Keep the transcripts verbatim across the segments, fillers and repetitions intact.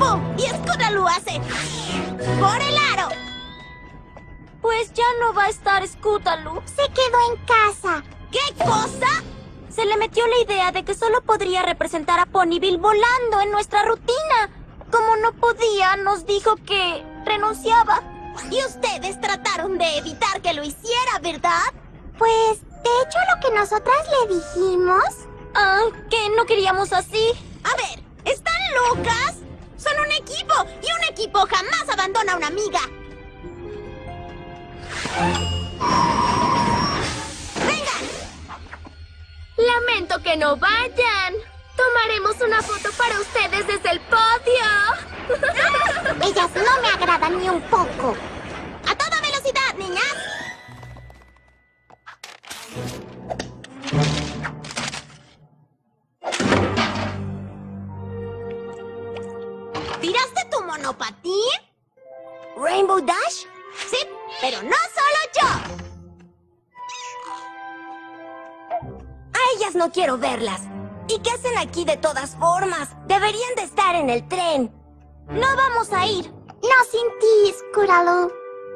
¡Pum! Y Scootaloo hace... ¡por el aro! Pues ya no va a estar Scootaloo. Se quedó en casa. ¿Qué cosa? Se le metió la idea de que solo podría representar a Ponyville volando en nuestra rutina. Como no podía, nos dijo que renunciaba. Y ustedes trataron de evitar que lo hiciera, ¿verdad? Pues, de hecho, lo que nosotras le dijimos... Ah, que no queríamos así. A ver, ¿están locas? Son un equipo, y un equipo jamás abandona a una amiga. ¡Vengan! Lamento que no vayan. Tomaremos una foto para ustedes desde el podio. Ellas no me agradan ni un poco. ¡A toda velocidad, niñas! ¿Tiraste tu monopatín? ¿Rainbow Dash? Sí, pero no solo yo. A ellas no quiero verlas. ¿Y qué hacen aquí de todas formas? Deberían de estar en el tren. No vamos a ir. No sin ti, Scootaloo.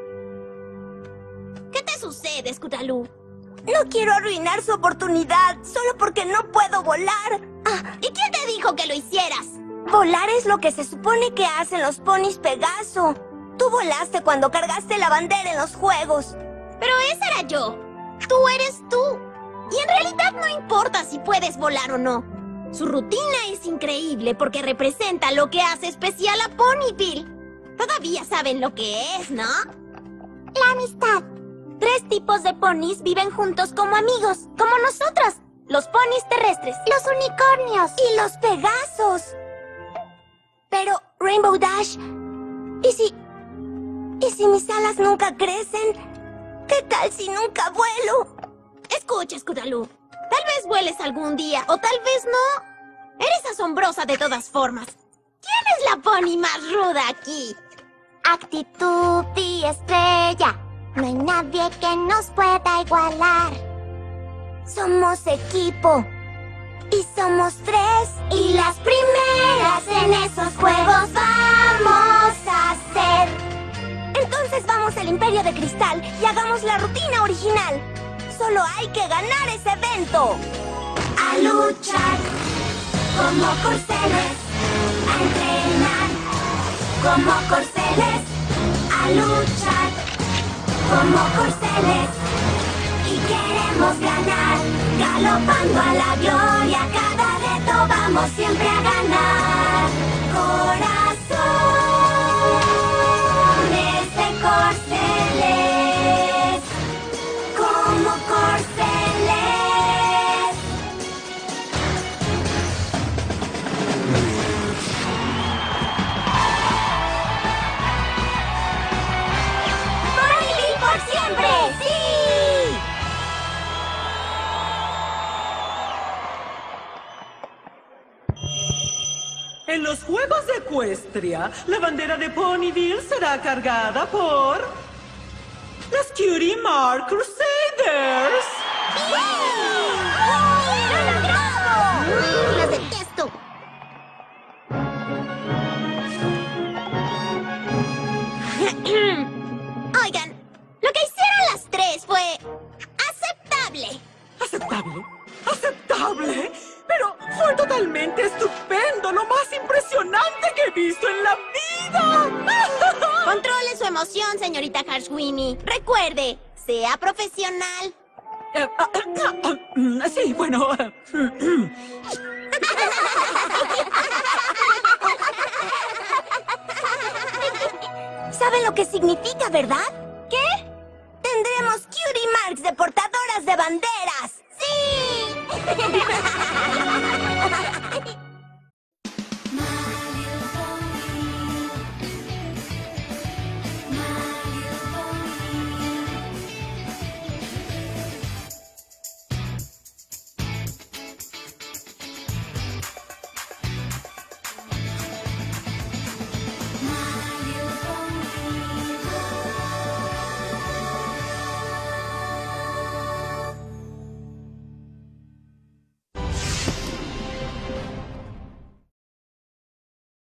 ¿Qué te sucede, Scootaloo? No quiero arruinar su oportunidad solo porque no puedo volar. Ah, ¿y quién te dijo que lo hicieras? Volar es lo que se supone que hacen los ponis Pegaso. Tú volaste cuando cargaste la bandera en los juegos. Pero esa era yo. Tú eres tú. Y en realidad no importa si puedes volar o no. Su rutina es increíble porque representa lo que hace especial a Ponyville. Todavía saben lo que es, ¿no? La amistad. Tres tipos de ponis viven juntos como amigos, como nosotras. Los ponis terrestres. Los unicornios. Y los Pegasos. Pero, Rainbow Dash, ¿y si... ¿y si mis alas nunca crecen? ¿Qué tal si nunca vuelo? Escucha, Scootaloo. Tal vez vueles algún día, o tal vez no. Eres asombrosa de todas formas. ¿Quién es la pony más ruda aquí? Actitud y estrella. No hay nadie que nos pueda igualar. Somos equipo. Y somos tres. Y las primeras en esos juegos vamos a ser. Entonces vamos al Imperio de Cristal y hagamos la rutina original. Solo hay que ganar ese evento. A luchar como corceles. A entrenar como corceles. A luchar como corceles. Y queremos ganar, galopando a la gloria. Cada reto vamos siempre a ganar. Corazones de corceles, como corceles. ¡Ponyville por siempre! ¡Sí! En los Juegos de Ecuestria, la bandera de Ponyville será cargada por... las Cutie Mark Crusaders. ¡Las detesto! Oigan, lo que hicieron las tres fue... aceptable. ¿Aceptable? ¿Aceptable? Pero fue totalmente estupendo, lo más impresionante que he visto en la vida. Controle su emoción, señorita Harshwini. Recuerde, sea profesional. Eh, ah, ah, ah, mm, sí, bueno... ah, ¿Saben lo que significa, verdad?